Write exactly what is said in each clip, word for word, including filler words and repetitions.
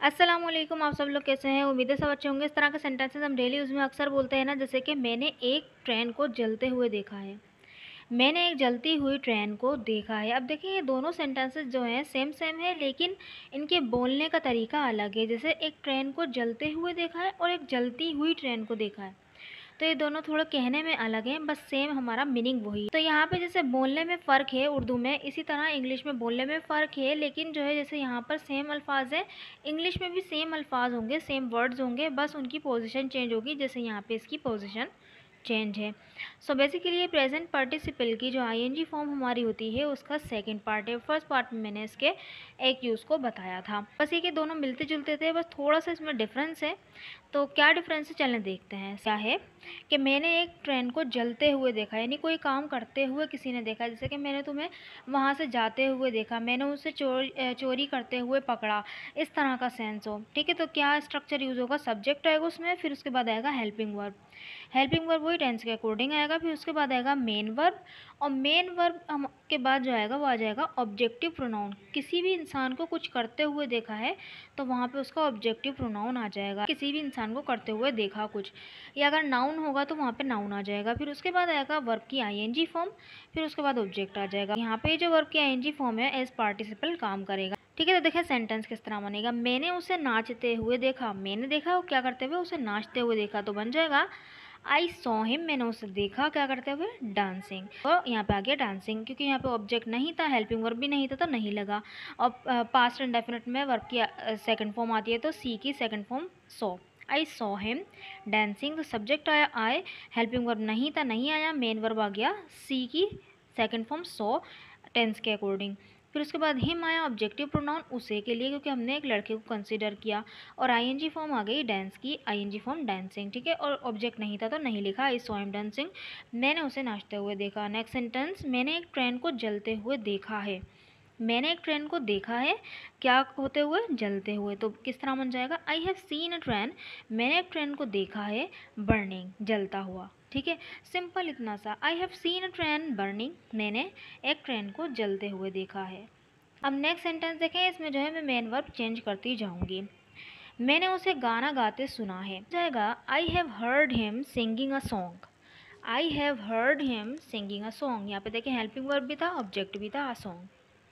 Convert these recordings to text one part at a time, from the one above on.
अस्सलाम वालेकुम। आप सब लोग कैसे हैं? उम्मीद है सब अच्छे होंगे। इस तरह के सेंटेंसेस हम डेली यूज़ में अक्सर बोलते हैं ना, जैसे कि मैंने एक ट्रेन को जलते हुए देखा है। मैंने एक जलती हुई ट्रेन को देखा है। अब देखिए ये दोनों सेंटेंसेस जो हैं सेम सेम है, लेकिन इनके बोलने का तरीका अलग है। जैसे एक ट्रेन को जलते हुए देखा है और एक जलती हुई ट्रेन को देखा है, तो ये दोनों थोड़ा कहने में अलग हैं, बस सेम हमारा मीनिंग वही है। तो यहाँ पे जैसे बोलने में फ़र्क है उर्दू में, इसी तरह इंग्लिश में बोलने में फ़र्क है, लेकिन जो है जैसे यहाँ पर सेम अल्फाज है, इंग्लिश में भी सेम अल्फाज होंगे, सेम वर्ड्स होंगे, बस उनकी पोजीशन चेंज होगी। जैसे यहाँ पे इसकी पोजीशन चेंज है। सो बेसिकली ये प्रेजेंट पार्टिसिपल की जो आईएनजी फॉर्म हमारी होती है उसका सेकंड पार्ट है। फर्स्ट पार्ट में मैंने इसके एक यूज़ को बताया था। बस ये कि दोनों मिलते जुलते थे, बस थोड़ा सा इसमें डिफरेंस है। तो क्या डिफरेंस है चलें देखते हैं। क्या है कि मैंने एक ट्रेन को जलते हुए देखा, यानी कोई काम करते हुए किसी ने देखा। जैसे कि मैंने तुम्हें वहाँ से जाते हुए देखा, मैंने उसे चोरी चोरी करते हुए पकड़ा, इस तरह का सेंस हो। ठीक है, तो क्या स्ट्रक्चर यूज़ होगा? सब्जेक्ट आएगा उसमें, फिर उसके बाद आएगा हेल्पिंग वर्ब। हेल्पिंग वर्ब वही टेंस के अकॉर्डिंग आएगा, फिर उसके बाद आएगा मेन वर्ब, और मेन वर्ब हम के बाद जो आएगा वो आ जाएगा ऑब्जेक्टिव प्रोनाउन। किसी भी इंसान को कुछ करते हुए देखा है तो वहाँ पे उसका ऑब्जेक्टिव प्रोनाउन आ जाएगा। किसी भी इंसान को करते हुए देखा कुछ, या अगर नाउन होगा तो वहाँ पे नाउन आ जाएगा। फिर उसके बाद आएगा वर्ब की आईएनजी फॉर्म, फिर उसके बाद ऑब्जेक्ट आ जाएगा। यहाँ पे जो वर्ब की आईएनजी फॉर्म है एज पार्टिसिपल काम करेगा। ठीक है, तो देखिए सेंटेंस किस तरह बनेगा। मैंने उसे नाचते हुए देखा, मैंने देखा वो क्या करते हुए, उसे नाचते हुए देखा, तो बन जाएगा आई सॉ हिम। मैंने उसे देखा क्या करते हुए, डांसिंग। तो यहाँ पे आ गया डांसिंग, क्योंकि यहाँ पे ऑब्जेक्ट नहीं था, हेल्पिंग वर्ब भी नहीं था, तो नहीं लगा। और पास्ट इंडेफिनिट में वर्ब की सेकंड फॉर्म आती है, तो सी की second form saw. I saw him dancing, तो सब्जेक्ट आया आई, हेल्पिंग वर्ब नहीं था, नहीं आया, मेन वर्ब आ गया सी की सेकंड फॉर्म सॉ टेंस के अकॉर्डिंग। फिर उसके बाद हिम आया ऑब्जेक्टिव प्रोनाउन उसे के लिए, क्योंकि हमने एक लड़के को कंसीडर किया, और आईएनजी फॉर्म आ गई डांस की, आईएनजी फॉर्म डांसिंग। ठीक है, और ऑब्जेक्ट नहीं था तो नहीं लिखा, आई सॉ हिम डांसिंग। मैंने उसे नाचते हुए देखा। नेक्स्ट सेंटेंस, मैंने एक ट्रेन को जलते हुए देखा है। मैंने एक ट्रेन को देखा है क्या होते हुए, जलते हुए, तो किस तरह बन जाएगा, I have seen a train. मैंने एक ट्रेन को देखा है बर्निंग, जलता हुआ। ठीक है, सिंपल इतना सा, I have seen a train burning, मैंने एक ट्रेन को जलते हुए देखा है। अब नेक्स्ट सेंटेंस देखें, इसमें जो है मैं मेन वर्ब चेंज करती जाऊंगी। मैंने उसे गाना गाते सुना है, जाएगा I have heard him singing a song. I have heard him singing a song. यहाँ पे देखें हेल्पिंग वर्ब भी था, ऑब्जेक्ट भी था, अ सॉन्ग।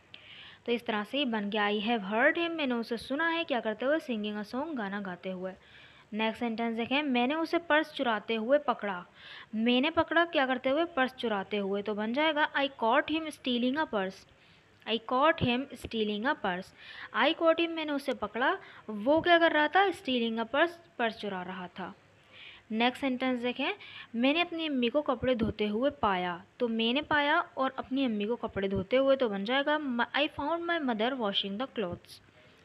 तो इस तरह से ही बन गया, आई हैव हर्ड हिम, मैंने उसे सुना है क्या करते हुए, सिंगिंग अ सॉन्ग, गाना गाते हुए। नेक्स्ट सेंटेंस देखें, मैंने उसे पर्स चुराते हुए पकड़ा। मैंने पकड़ा क्या करते हुए, पर्स चुराते हुए, तो बन जाएगा I caught him stealing a purse. I caught him stealing a purse. I caught him, मैंने उसे पकड़ा, वो क्या कर रहा था, स्टीलिंग अ पर्स, पर्स चुरा रहा था। नेक्स्ट सेंटेंस देखें, मैंने अपनी अम्मी को कपड़े धोते हुए पाया। तो मैंने पाया और अपनी अम्मी को कपड़े धोते हुए, तो बन जाएगा I found my mother washing the clothes.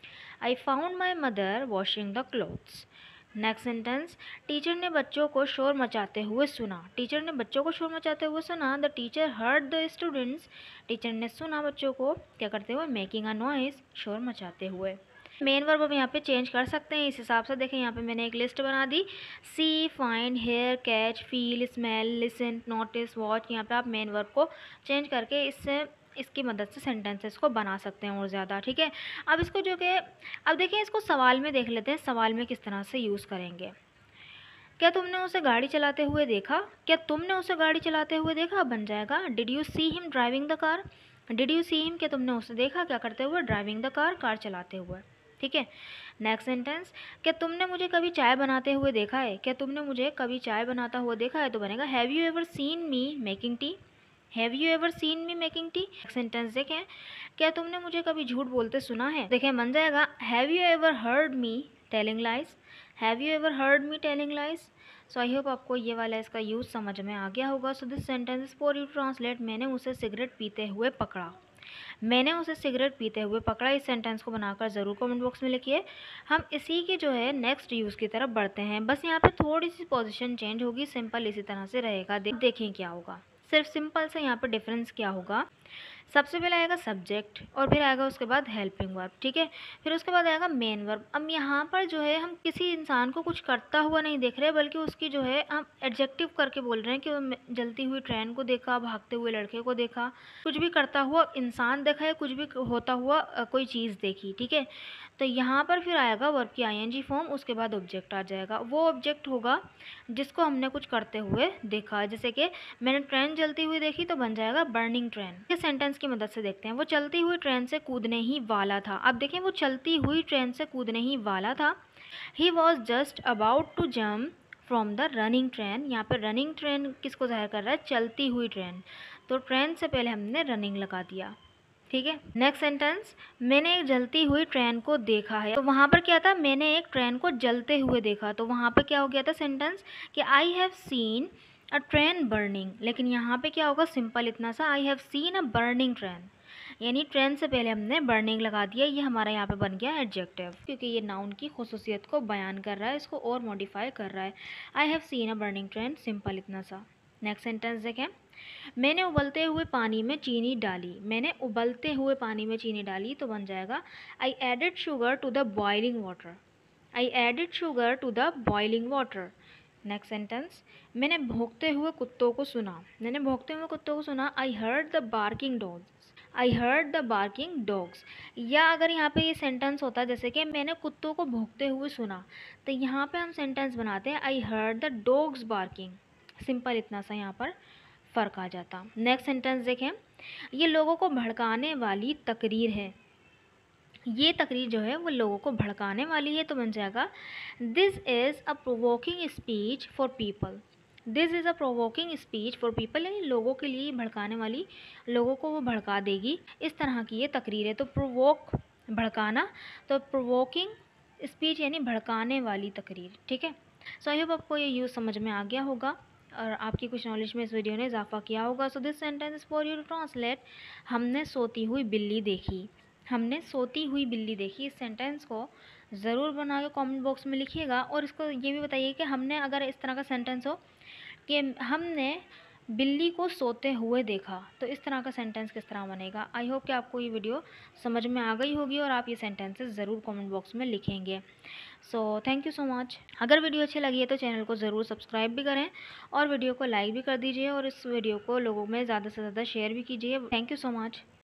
I found my mother washing the clothes. Next sentence, teacher ने बच्चों को शोर मचाते हुए सुना। टीचर ने बच्चों को शोर मचाते हुए सुना, the teacher heard the students. Teacher ने सुना बच्चों को क्या करते हुए, मेकिंग अ नॉइस, शोर मचाते हुए। मेन वर्ब अब यहाँ पे चेंज कर सकते हैं इस हिसाब से। देखें यहाँ पे मैंने एक लिस्ट बना दी, see, find, hear, catch, feel, smell, listen, notice, watch. यहाँ पे आप मेन वर्ब को चेंज करके इससे इसकी मदद से सेंटेंसेस को बना सकते हैं और ज़्यादा। ठीक है, अब इसको जो कि अब देखिए इसको सवाल में देख लेते हैं, सवाल में किस तरह से यूज़ करेंगे। क्या तुमने उसे गाड़ी चलाते हुए देखा, क्या तुमने उसे गाड़ी चलाते हुए देखा, बन जाएगा did you see him driving the car. Did you see him, क्या तुमने उसे देखा क्या करते हुए, ड्राइविंग द कार, कार चलाते हुए। ठीक है, नेक्स्ट सेंटेंस, क्या तुमने मुझे कभी चाय बनाते हुए देखा है। क्या तुमने मुझे कभी चाय बनाता हुआ देखा है, तो बनेगा have you ever seen me making tea. Have you ever seen me making tea. Sentence देखें, क्या तुमने मुझे कभी झूठ बोलते सुना है। देखें बन जाएगा have you ever heard me telling lies. Have you ever heard me telling lies. So I hope आपको ये वाला इसका यूज़ समझ में आ गया होगा। So this sentence is for you translate, मैंने उसे सिगरेट पीते हुए पकड़ा। मैंने उसे सिगरेट पीते हुए पकड़ा, इस सेंटेंस को बनाकर ज़रूर कमेंट बॉक्स में लिखिए। हम इसी के जो है नेक्स्ट यूज़ की तरफ बढ़ते हैं। बस यहाँ पे थोड़ी सी पोजीशन चेंज होगी, सिंपल इसी तरह से रहेगा। देख देखें क्या होगा, सिर्फ सिंपल से यहाँ पे डिफरेंस क्या होगा। सबसे पहले आएगा सब्जेक्ट और फिर आएगा उसके बाद हेल्पिंग वर्ब, ठीक है। फिर उसके बाद आएगा मेन वर्ब। अब यहाँ पर जो है हम किसी इंसान को कुछ करता हुआ नहीं देख रहे, बल्कि उसकी जो है हम एडजेक्टिव करके बोल रहे हैं कि वो जलती हुई ट्रेन को देखा, भागते हुए लड़के को देखा, कुछ भी करता हुआ इंसान देखा या कुछ भी होता हुआ अ, कोई चीज़ देखी, ठीक है। तो यहाँ पर फिर आएगा वर्ब की आईएनजी फॉर्म, उसके बाद ऑब्जेक्ट आ जाएगा। वो ऑब्जेक्ट होगा जिसको हमने कुछ करते हुए देखा, जैसे कि मैंने ट्रेन जलती हुई देखी तो बन जाएगा बर्निंग ट्रेन। ये सेंटेंस की मदद से देखते हैं। वो चलती हुई ट्रेन से कूदने ही वाला था। अब देखें, वो चलती हुई ट्रेन से कूदने ही वाला था। He was just about to jump from the running train. यहाँ पर रनिंग ट्रेन किसको जाहिर कर रहा है? चलती हुई ट्रेन। तो ट्रेन से पहले हमने रनिंग लगा दिया, ठीक है। नेक्स्ट सेंटेंस, मैंने एक जलती हुई ट्रेन को देखा है। तो वहाँ पर क्या था? मैंने एक ट्रेन को जलते हुए देखा। तो वहाँ पर क्या हो गया था सेंटेंस कि I have seen a train burning. लेकिन यहाँ पे क्या होगा? सिंपल इतना सा, I have seen a burning train, यानी ट्रेन से पहले हमने बर्निंग लगा दिया। ये हमारा यहाँ पे बन गया एडजेक्टिव, क्योंकि ये नाउन की खुसूसियत को बयान कर रहा है, इसको और मॉडिफाई कर रहा है। I have seen a burning train, simple इतना सा। नेक्स्ट सेंटेंस देखें, मैंने उबलते हुए पानी में चीनी डाली। मैंने उबलते हुए पानी में चीनी डाली तो बन जाएगा I added sugar to the boiling water. I added sugar to the boiling water. Next sentence, मैंने भौंकते हुए कुत्तों को सुना। मैंने भौंकते हुए कुत्तों को सुना। I heard the barking dogs. I heard the barking dogs. या अगर यहाँ पे ये सेंटेंस होता जैसे कि मैंने कुत्तों को भौंकते हुए सुना, तो यहाँ पे हम सेंटेंस बनाते हैं I heard the dogs barking. Simple इतना सा यहाँ पर फ़र्क आ जाता। नेक्स्ट सेंटेंस देखें, ये लोगों को भड़काने वाली तकरीर है। ये तकरीर जो है वो लोगों को भड़काने वाली है तो बन जाएगा this is a provoking speech for people. This is a provoking speech for people, यानी लोगों के लिए भड़काने वाली, लोगों को वो भड़का देगी, इस तरह की ये तकरीर है। तो प्रोवोक भड़काना, तो प्रोवोकिंग स्पीच यानी भड़काने वाली तकरीर, ठीक है। सो आई होप आपको ये यूज़ समझ में आ गया होगा और आपकी कुछ नॉलेज में इस वीडियो ने इजाफा किया होगा। So this sentence for you to translate, हमने सोती हुई बिल्ली देखी। हमने सोती हुई बिल्ली देखी। इस सेंटेंस को ज़रूर बना के कॉमेंट बॉक्स में लिखिएगा और इसको ये भी बताइए कि हमने, अगर इस तरह का सेंटेंस हो कि हमने बिल्ली को सोते हुए देखा, तो इस तरह का सेंटेंस किस तरह बनेगा। आई होप कि आपको ये वीडियो समझ में आ गई होगी और आप ये सेंटेंसेस ज़रूर कमेंट बॉक्स में लिखेंगे। So thank you so much. अगर वीडियो अच्छी लगी है तो चैनल को ज़रूर सब्सक्राइब भी करें और वीडियो को लाइक भी कर दीजिए और इस वीडियो को लोगों में ज़्यादा से ज़्यादा शेयर भी कीजिए। Thank you so much.